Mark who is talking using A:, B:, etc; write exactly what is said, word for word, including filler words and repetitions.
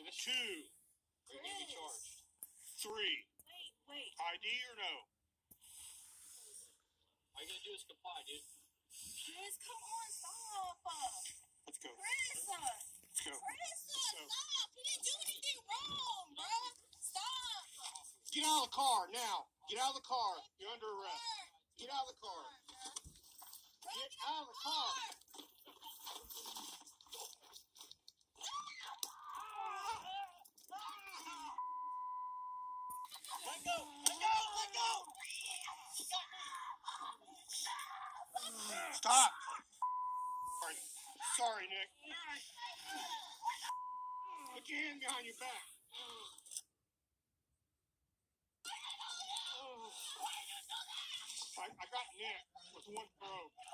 A: Give us
B: Two.
A: Are you going to be charged?
B: Three.
C: Wait, wait.
B: I D or no?
A: All you got to do is comply, dude.
C: Chris, come on, stop.
B: Let's go.
C: Chris.
B: Let's go.
C: Chris,
B: So,
C: stop. He didn't do anything wrong, bro. Stop.
B: get out of the car now. Get out of the car. You're under arrest. Get out of the car. Get out of the car.
C: Let go. Let go. Let go.
B: Stop. Sorry. Sorry, Nick. Put your hand behind your back. I, I got Nick with one probe.